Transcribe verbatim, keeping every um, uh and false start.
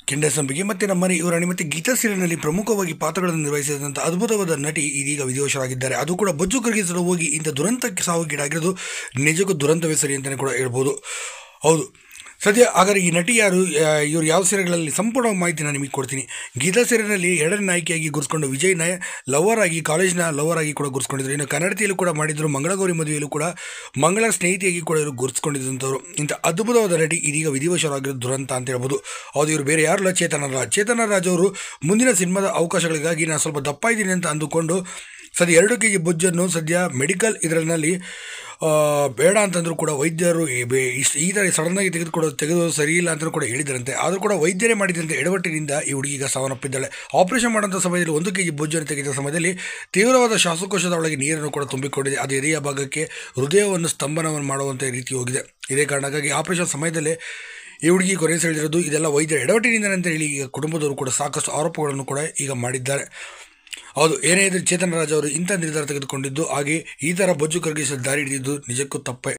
ಕೆಂಡಸಂಬಿಗೆ ಮತ್ತು ನಮ್ಮನೆ ಇವರಾಣಿ ಮತ್ತು ಗೀತಾ ಸೀರಿಯಲ್ನಲ್ಲಿ ಪ್ರಮುಖವಾಗಿ ಪಾತ್ರಗಳನ್ನು ನಿರ್ವಹಿಸಿದಂಥ ಅದ್ಭುತವಾದ ನಟಿ ಇದೀಗ ವಿಧಿವಶರಾಗಿದ್ದಾರೆ. ಅದು ಕೂಡ ಬೊಜ್ಜು ಕರಗಿಸಲು ಹೋಗಿ ಇಂಥ ದುರಂತಕ್ಕೆ ಸಾವಿಗೀಡಾಗಿರೋದು ನಿಜಕ್ಕೂ ದುರಂತವೇ ಸರಿ ಅಂತಲೇ ಕೂಡ ಹೇಳ್ಬೋದು. ಹೌದು, ಸದ್ಯ ಹಾಗಾದರೆ ಈ ನಟಿ ಯಾರು, ಇವರು ಯಾವ ಸೀರಿಯಲ್ಗಳಲ್ಲಿ ಸಂಪೂರ್ಣ ಮಾಹಿತಿ ನಾನು ನಿಮಗೆ ಕೊಡ್ತೀನಿ. ಗೀತಾ ಸೀರಿಯಲ್ನಲ್ಲಿ ಎರಡನೇ ನಾಯಕಿಯಾಗಿ ಗುರುಸ್ಕೊಂಡು ವಿಜಯ್ನ ಲವರ್ ಆಗಿ, ಕಾಲೇಜ್ನ ಲವರ್ ಆಗಿ ಕೂಡ ಗುರುಸ್ಕೊಂಡಿದ್ರು. ಇನ್ನು ಕನ್ನಡತಿಯಲ್ಲೂ ಕೂಡ ಮಾಡಿದ್ರು. ಮಂಗಳಗೌರಿ ಮದುವೆಯಲ್ಲೂ ಕೂಡ ಮಂಗಳ ಸ್ನೇಹಿತಿಯಾಗಿ ಕೂಡ ಇವರು ಗುರುಸ್ಕೊಂಡಿದ್ದಂಥವ್ರು. ಇಂಥ ಅದ್ಭುತವಾದ ನಟಿ ಇದೀಗ ವಿಧಿವಶರಾಗಿರೋದು ದುರಂತ ಅಂತ ಹೇಳ್ಬೋದು. ಹೌದು, ಇವರು ಬೇರೆ ಯಾರಲ್ಲ, ಚೇತನ ರಾಜ್. ಚೇತನ ರಾಜ್ ಅವರು ಮುಂದಿನ ಸಿನಿಮಾದ ಅವಕಾಶಗಳಿಗಾಗಿ ನಾನು ಸ್ವಲ್ಪ ದಪ್ಪ ಇದ್ದೀನಿ ಅಂತ ಅಂದುಕೊಂಡು ಸದ್ಯ ಎರಡು ಕೆ ಜಿ ಬೊಜ್ಜನ್ನು ಸದ್ಯ ಮೆಡಿಕಲ್ ಇದರಲ್ಲಿ ಬೇಡ ಅಂತಂದರೂ ಕೂಡ ವೈದ್ಯರು ಈ ಥರ ಸಡನ್ನಾಗಿ ತೆಗೆದುಕೊಡೋದು ತೆಗೆದು ಸರಿ ಇಲ್ಲ ಅಂತಲೂ ಕೂಡ ಹೇಳಿದ್ರಂತೆ. ಆದರೂ ಕೂಡ ವೈದ್ಯರೇ ಮಾಡಿದಂತೆ ಎಡವಟ್ಟಿನಿಂದ ಈ ಹುಡುಗಿ ಈಗ ಸಾವನ್ನಪ್ಪಿದ್ದಾಳೆ. ಆಪರೇಷನ್ ಮಾಡೋಂಥ ಸಮಯದಲ್ಲಿ ಒಂದು ಕೆ ಜಿ ಬೊಜ್ಜನ್ನು ತೆಗೆದ ಸಮಯದಲ್ಲಿ ತೀವ್ರವಾದ ಶ್ವಾಸಕೋಶದ ಒಳಗೆ ನೀರನ್ನು ಕೂಡ ತುಂಬಿಕೊಂಡಿದೆ. ಅದು ಎದೆಯ ಭಾಗಕ್ಕೆ ಹೃದಯವನ್ನು ಸ್ತಂಭನವನ್ನು ಮಾಡುವಂಥ ರೀತಿ ಹೋಗಿದೆ. ಇದೇ ಕಾರಣಕ್ಕಾಗಿ ಆಪರೇಷನ್ ಸಮಯದಲ್ಲೇ ಈ ಹುಡುಗಿ ಕೊನೆಯುಸಿರೆಳೆದಿರೋದು ಇದೆಲ್ಲ ವೈದ್ಯರ ಎಡವಟ್ಟಿನಿಂದ ಅಂತ ಹೇಳಿ ಈಗ ಕುಟುಂಬದವರು ಕೂಡ ಸಾಕಷ್ಟು ಆರೋಪಗಳನ್ನು ಕೂಡ ಈಗ ಮಾಡಿದ್ದಾರೆ. ಹೌದು, ಏನೇ ಇದ್ದರೂ ಚೇತನ ರಾಜ್ ಅವರು ಇಂಥ ನಿರ್ಧಾರ ತೆಗೆದುಕೊಂಡಿದ್ದು, ಹಾಗೆ ಈ ಥರ ಬೊಜ್ಜು ಕರಗಿಸಲು ದಾರಿ ಹಿಡಿದಿದ್ದು ನಿಜಕ್ಕೂ ತಪ್ಪೇ.